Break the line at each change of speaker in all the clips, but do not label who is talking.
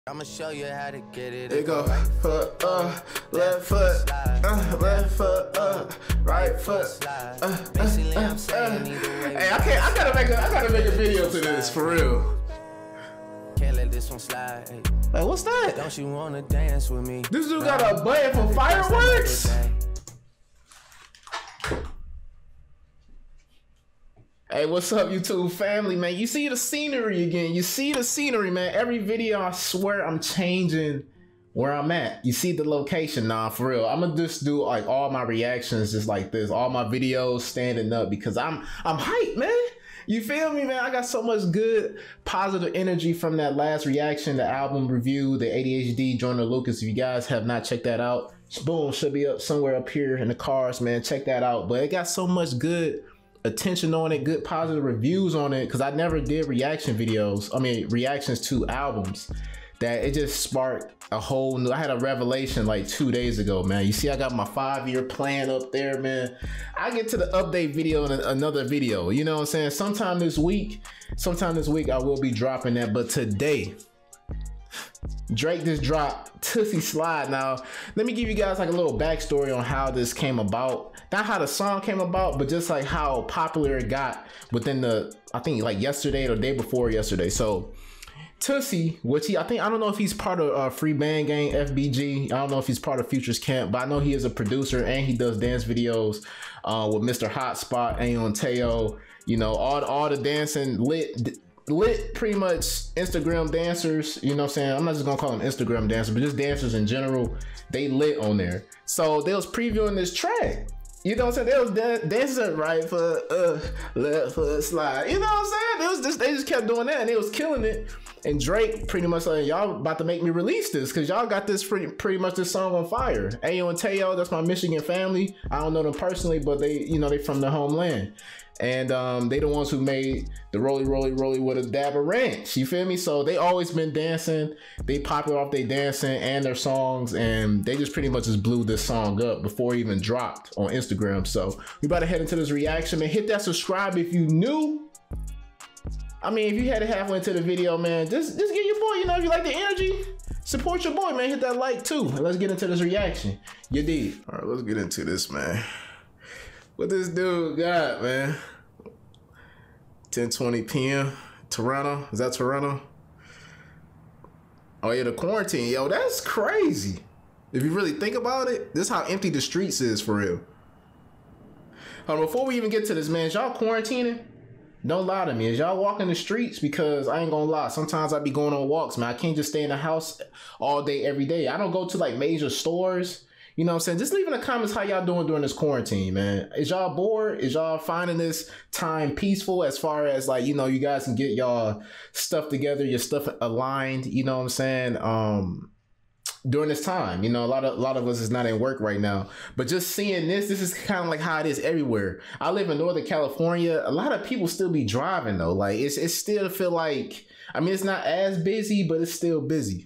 I'ma show you how to get it.
It go foot left foot, left foot right foot.
Basically, I'm saying either way.
Hey, I gotta make a video to this for real.
Can't let this one slide. Hey.
Like, what's that?
Don't you wanna dance with me?
This dude got a button for fireworks. Hey, what's up, YouTube family, man? You see the scenery again. You see the scenery, man. Every video, I swear I'm changing where I'm at. You see the location now, for real. I'm gonna just do like all my reactions just like this. All my videos standing up because I'm hyped, man. You feel me, man? I got so much good, positive energy from that last reaction, the album review, the ADHD, Joyner Lucas. If you guys have not checked that out, boom, should be up somewhere up here in the cars, man. Check that out. But it got so much good attention on it, good positive reviews on it, because I never did reactions to albums, that it just sparked a whole new, I had a revelation like 2 days ago, man. You see I got my 5-year plan up there, man. I get to the update video in another video, you know what I'm saying? Sometime this week I will be dropping that. But today Drake just dropped Toosie Slide. Now let me give you guys like a little backstory on how this came about. Not how the song came about, but just like how popular it got within the, I think like yesterday or the day before yesterday. So Toosie, which I don't know if he's part of Free Band Gang, FBG. I don't know if he's part of Future's camp, but I know he is a producer and he does dance videos with Mr. Hotspot, Ayon Teo, you know, all the dancing lit pretty much Instagram dancers, you know what I'm saying? I'm not just gonna call them Instagram dancers, but just dancers in general. They lit on there. So they was previewing this track. You know what I'm saying? They was dancing right foot, left foot slide. You know what I'm saying? They just kept doing that and they was killing it. And Drake pretty much like, y'all about to make me release this because y'all got this pretty much this song on fire. Ayo and Teo, that's my Michigan family. I don't know them personally, but they, you know, they from the homeland. And they the ones who made the Rolly Rolly Rolly with a dab of ranch. You feel me? So they always been dancing. They popular off their dancing and their songs, and they just pretty much just blew this song up before it even dropped on Instagram. So we about to head into this reaction, man. Hit that subscribe if you new. I mean, if you had it halfway into the video, man, just get your boy, you know, if you like the energy, support your boy, man. Hit that like too. And let's get into this reaction. You did. All right, let's get into this, man. What this dude got, man? 10:20 p.m. Toronto. Is that Toronto? Oh yeah, the quarantine. Yo, that's crazy. If you really think about it, this is how empty the streets is for real. Before we even get to this, man, is y'all quarantining? Don't lie to me. Is y'all walking the streets? Because I ain't gonna lie, sometimes I be going on walks, man. I can't just stay in the house all day, every day. I don't go to like major stores. You know what I'm saying? Just leave in the comments how y'all doing during this quarantine, man. Is y'all bored? Is y'all finding this time peaceful as far as like, you know, you guys can get y'all stuff together, your stuff aligned, you know what I'm saying? During this time, you know, a lot of us is not in work right now, but just seeing this is kind of like how it is everywhere. I live in Northern California. A lot of people still be driving though. Like it still feel like, I mean, it's not as busy, but it's still busy.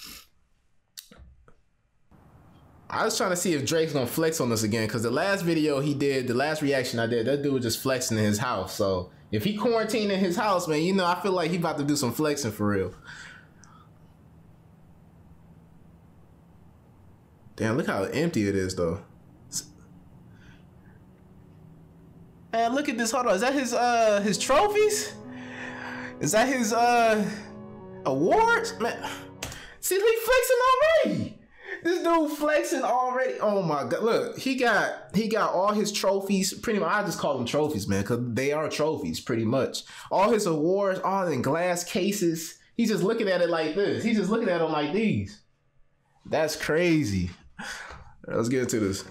I was trying to see if Drake's gonna flex on us again, because the last video he did, the last reaction I did, that dude was just flexing in his house. So if he quarantined in his house, man, you know, I feel like he about to do some flexing for real. Damn, look how empty it is though. Man, look at this. Hold on. Is that his trophies? Is that his awards? Man, see, he flexing already. This dude flexing already. Oh my god. Look, he got all his trophies. Pretty much, I just call them trophies, man, because they are trophies pretty much. All his awards, all in glass cases. He's just looking at it like this. He's just looking at them like these. That's crazy. Right, let's get into this.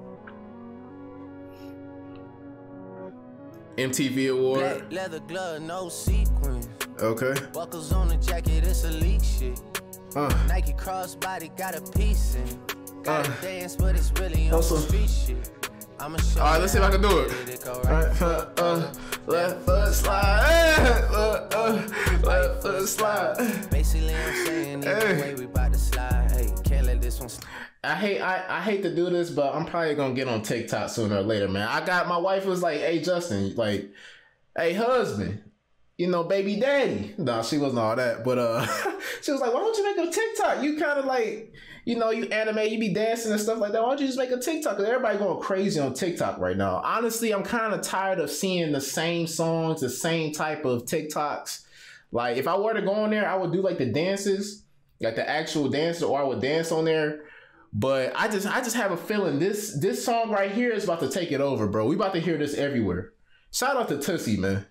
MTV award.
Black leather glove, no sequins.
Okay.
Buckles on the jacket, it's elite shit. Nike crossbody got a piece in. Gotta dance, but it's really on some street shit. I'ma show. All right, let's see if I can do it.
Right foot, left foot slide. Left foot slide.
Basically, I'm saying either way we about to slide. Hey, can't let this one slide.
I hate to do this, but I'm probably gonna get on TikTok sooner or later, man. My wife was like, hey Justin, like, hey husband, you know, baby daddy. No, she wasn't all that, but she was like, why don't you make a TikTok? You kind of like, you know, you anime, you be dancing and stuff like that. Why don't you just make a TikTok? Because everybody going crazy on TikTok right now. Honestly, I'm kind of tired of seeing the same songs, the same type of TikToks. Like, if I were to go on there, I would do like the dances, like the actual dances, or I would dance on there. But I just have a feeling this song right here is about to take it over, bro. We about to hear this everywhere. Shout out to Toosie, man.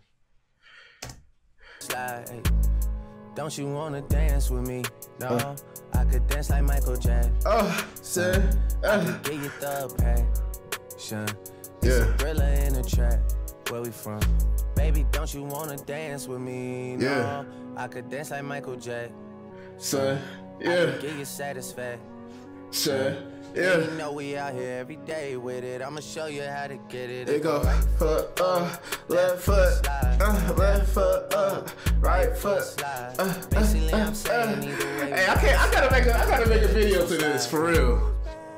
Slide. Don't you wanna dance with me? No, I could dance like Michael Jackson.
Son.
I could get you the passion. It's a thriller in the trap. Where we from? Baby, don't you wanna dance with me? No, I could dance like Michael Jackson.
Son,
I could get you satisfaction.
Son,
You know we out here every day with it. I'ma show you how to get it.
It go right foot left foot left foot right foot.
Basically, I'm saying either way.
Hey, I gotta make a video to this for real.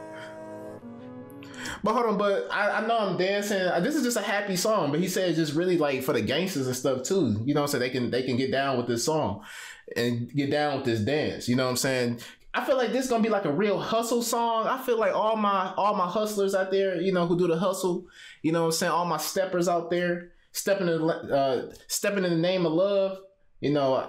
But hold on, but I know I'm dancing. This is just a happy song, but he said it's just really like for the gangsters and stuff too. You know what I'm saying? They can get down with this song and get down with this dance. You know what I'm saying? I feel like this is gonna be like a real hustle song. I feel like all my hustlers out there, you know, who do the hustle, you know what I'm saying? All my steppers out there, stepping in the name of love, you know.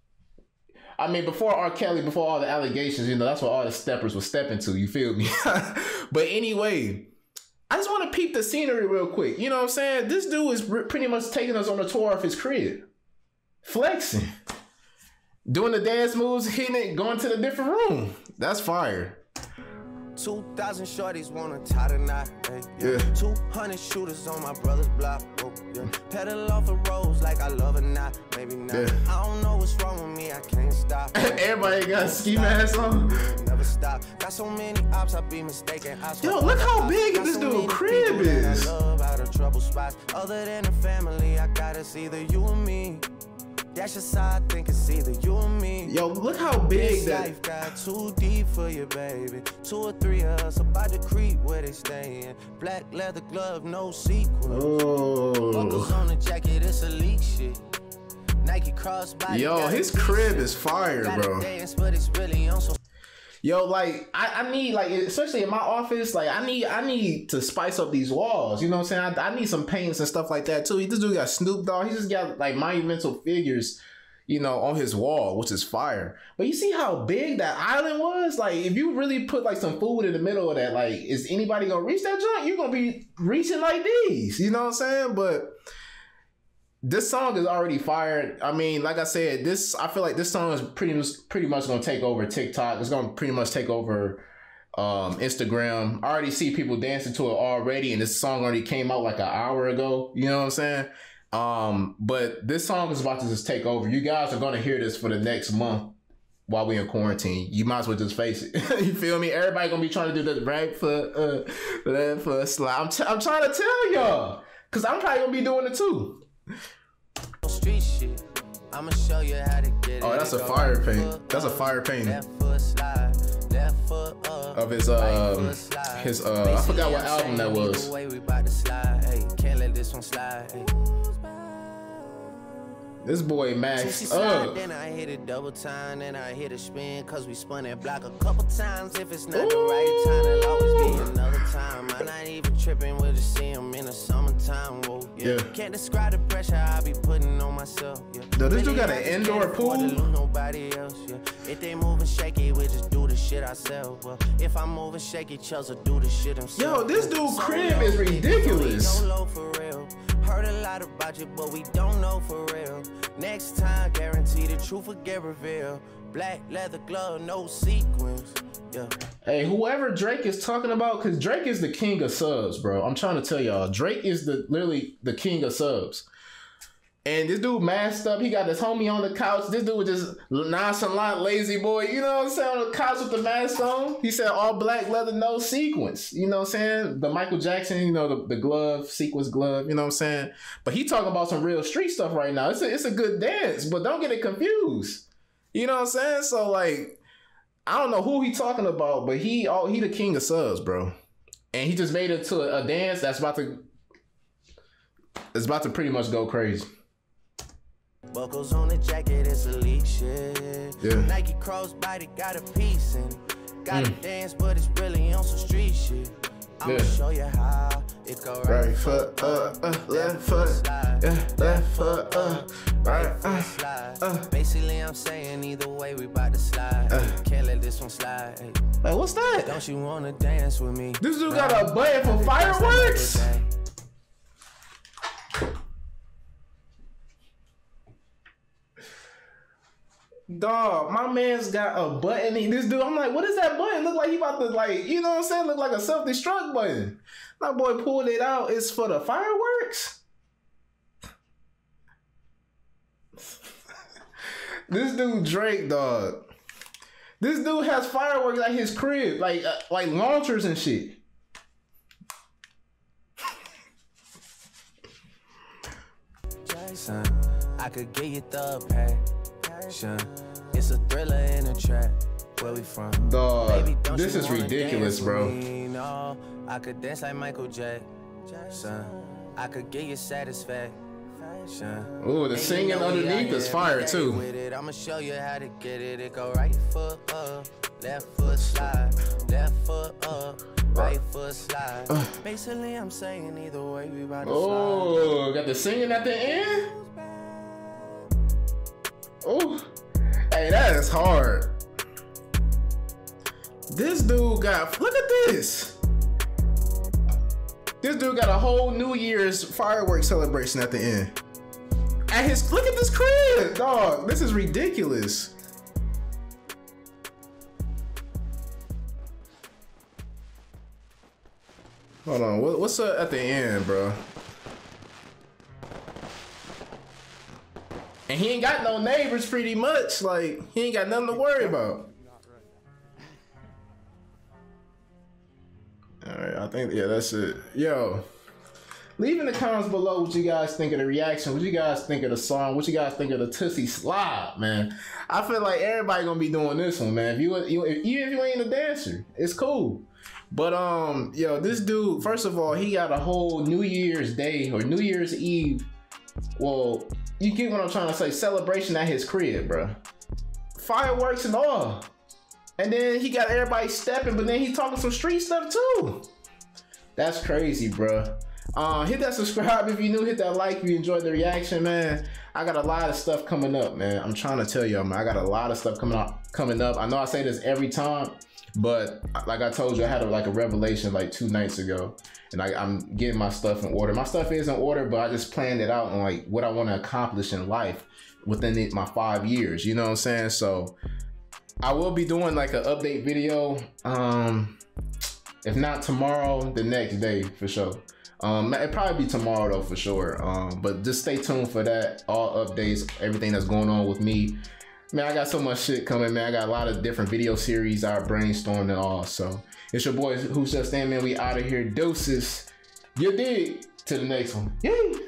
I mean, before R. Kelly, before all the allegations, you know, that's what all the steppers were stepping to, you feel me? But anyway, I just want to peep the scenery real quick. You know what I'm saying? This dude is pretty much taking us on a tour of his crib. Flexing. Doing the dance moves, hitting it, going to the different room. That's fire.
2,000 shorties wanna tie the knot. Hey, 200 shooters on my brother's block. Oh, yeah. Pedal off the roads like I love it not. Maybe not. I don't know what's wrong with me. I can't stop.
Everybody got ski masks on.
Never stop. Got so many ops, I be mistaken.
Yo, look how big this dude's crib is.
I love out of trouble spots. Other than the family, I got it's either you or me. That's just how I think it's either you or me.
Yo, look how big that
life got too deep for you, baby. 2 or 3 of us about to creep where they staying. Black leather glove, no sequin. Buckles on the jacket, it's elite shit. Nike crossbody.
Yo, his crib is fire, bro.
Dance, but it's really on.
Yo, like I need, like, especially in my office, like I need to spice up these walls. You know what I'm saying? I need some paints and stuff like that too. This dude got Snoop Dogg. He just got like monumental figures, you know, on his wall, which is fire. But you see how big that island was? Like, if you really put like some food in the middle of that, like, is anybody gonna reach that joint? You're gonna be reaching like these. You know what I'm saying? But this song is already fired. I mean, like I said, I feel like this song is pretty much gonna take over TikTok. It's gonna pretty much take over Instagram. I already see people dancing to it already, and this song already came out like an hour ago. You know what I'm saying? But this song is about to just take over. You guys are gonna hear this for the next month while we in quarantine. You might as well just face it. You feel me? Everybody gonna be trying to do the right foot, left foot slide. I'm trying to tell y'all, cause I'm probably gonna be doing it too.
Street shit. I'ma show you how to get it.
Oh, that's a fire paint. That's a fire painting of his I forgot what album that was.
Can't let this one slide.
This boy maxed up.
Then I hit it double time, then I hit a spin, cause we spun that block a couple times. If it's not the right time, it'll always be another time. I'm not even tripping, we'll just see him in the summertime. Whoa, yeah. Can't describe the pressure I be putting on myself. Yeah.
Yo, this dude got an indoor pool.
Nobody else, yeah. If they moving shaky, we just do the shit ourselves. Well, if I'm moving shaky, Chelsea do the shit himself.
Yo, this dude crib is ridiculous.
Heard a lot about you, but we don't know for real. Next time, guarantee the truth will get revealed. Black leather glove, no sequins. Yeah.
Hey, whoever Drake is talking about, because Drake is the king of subs, bro. I'm trying to tell y'all, Drake is literally the king of subs. And this dude masked up. He got his homie on the couch. This dude was just nonchalant, lazy boy. You know what I'm saying? On the couch with the mask on. He said all black leather, no sequins. You know what I'm saying? The Michael Jackson, you know, the glove, sequins glove. You know what I'm saying? But he talking about some real street stuff right now. It's a good dance, but don't get it confused. You know what I'm saying? So, like, I don't know who he talking about, but he the king of subs, bro. And he just made it to a dance that's about to pretty much go crazy.
Buckles on the jacket, it's elite shit.
Yeah.
Nike crossbody got a piece in it. Gotta dance, but it's really on some street shit. I'ma show you how it go
right foot left foot, left foot right
slide. Basically, I'm saying either way we bout to slide. Can't let this one slide.
Hey, what's that?
Don't you wanna dance with me?
This dude got a button for fireworks. Dog, my man's got a button. This dude, I'm like, what is that button? Look like he about to, like, you know what I'm saying? Look like a self-destruct button. My boy pulled it out. It's for the fireworks. This dude Drake, dog. This dude has fireworks at his crib, like launchers and shit.
Jason, I could get you the passion. It's a thriller in a trap. Where we from?
Dog, this is ridiculous, bro.
No, I could dance like Michael Jackson. I could get you satisfaction.
Ooh, the singing underneath is fire too.
I'ma show you how to get it. It go right foot up, left foot slide, left foot up, right foot slide. Basically, I'm saying either way we about to slide.
Oh, got the singing at the end. Oh, hey, that is hard. This dude got, look at this. This dude got a whole New Year's fireworks celebration at the end. At his, look at this crib, dog. This is ridiculous. Hold on, what's up at the end, bro? And he ain't got no neighbors pretty much. Like, he ain't got nothing to worry about. All right, I think, yeah, that's it. Yo, leave in the comments below what you guys think of the reaction, what you guys think of the song, what you guys think of the Toosie slide, man. I feel like everybody gonna be doing this one, man. Even if you ain't a dancer, it's cool. But yo, this dude, first of all, he got a whole New Year's Day or New Year's Eve. Well, you get what I'm trying to say, celebration at his crib, bro. Fireworks and all. And then he got everybody stepping, but then he talking some street stuff too. That's crazy, bro. Hit that subscribe if you new, hit that like if you enjoyed the reaction, man. I got a lot of stuff coming up, man. I'm trying to tell y'all, man, I got a lot of stuff coming up. I know I say this every time, but like I told you, I had a revelation like 2 nights ago, and I'm getting my stuff in order. My stuff is in order, but I just planned it out on like what I want to accomplish in life within my 5 years. You know what I'm saying? So I will be doing like an update video. If not tomorrow, the next day for sure. It'll probably be tomorrow though for sure. But just stay tuned for that. All updates, everything that's going on with me. Man, I got so much shit coming, man. I got a lot of different video series I brainstormed and all. So it's your boy Who's Just Stand, man. We out of here. Deuces. You dig? To the next one. Yay!